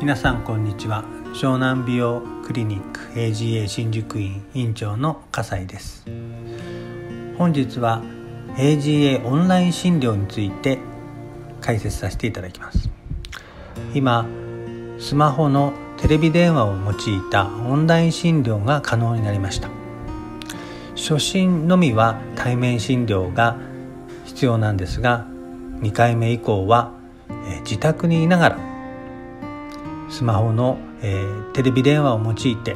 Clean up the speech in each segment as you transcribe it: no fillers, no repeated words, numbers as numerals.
皆さんこんにちは。湘南美容クリニック AGA 新宿院院長の笠井です。本日は AGA オンライン診療について解説させていただきます。今スマホのテレビ電話を用いたオンライン診療が可能になりました。初診のみは対面診療が必要なんですが、2回目以降は自宅にいながらスマホの、テレビ電話を用いて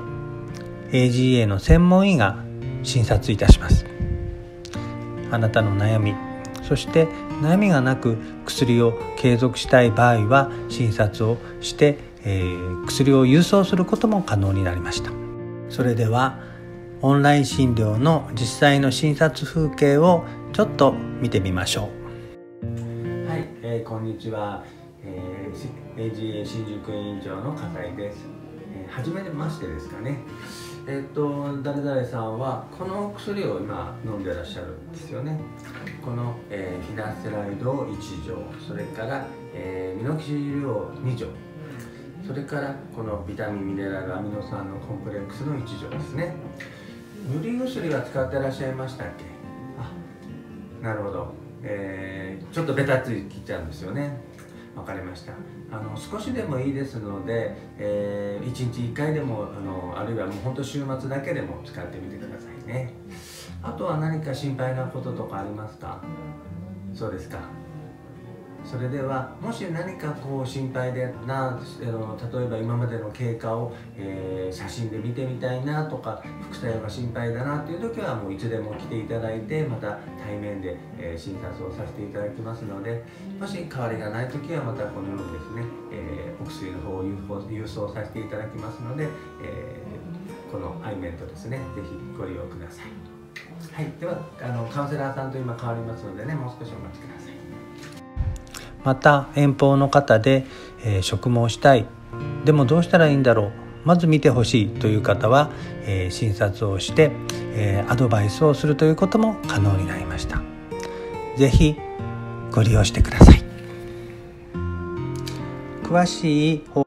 AGA の専門医が診察いたします。あなたの悩み、そして悩みがなく薬を継続したい場合は診察をして、薬を郵送することも可能になりました。それではオンライン診療の実際の診察風景をちょっと見てみましょう。はい、こんにちは。AGA 新宿院長の笠井です。初めましてですかね。誰々さんはこの薬を今飲んでらっしゃるんですよね。この、フィナスライド1錠、それから、ミノキシジルを2錠、それからこのビタミンミネラルアミノ酸のコンプレックスの1錠ですね。塗り薬は使ってらっしゃいましたっけ？なるほど。ちょっとベタついきちゃうんですよね。わかりました。少しでもいいですので、1日1回でもあるいはもう本当週末だけでも使ってみてくださいね。あとは何か心配なこととかありますか？そうですか。それではもし何か心配でな、例えば今までの経過を、写真で見てみたいなとか、副作用が心配だなという時はもういつでも来ていただいて、また対面で、診察をさせていただきますので、もし変わりがない時はまたこのようにですね、お薬の方を郵送させていただきますので、このアイメントですね、ぜひご利用ください。はい、ではカウンセラーさんと今変わりますのでね、もう少しお待ちください。また遠方の方で、植毛したい、でもどうしたらいいんだろう、まず見てほしいという方は、診察をして、アドバイスをするということも可能になりました。ぜひご利用してください。詳しい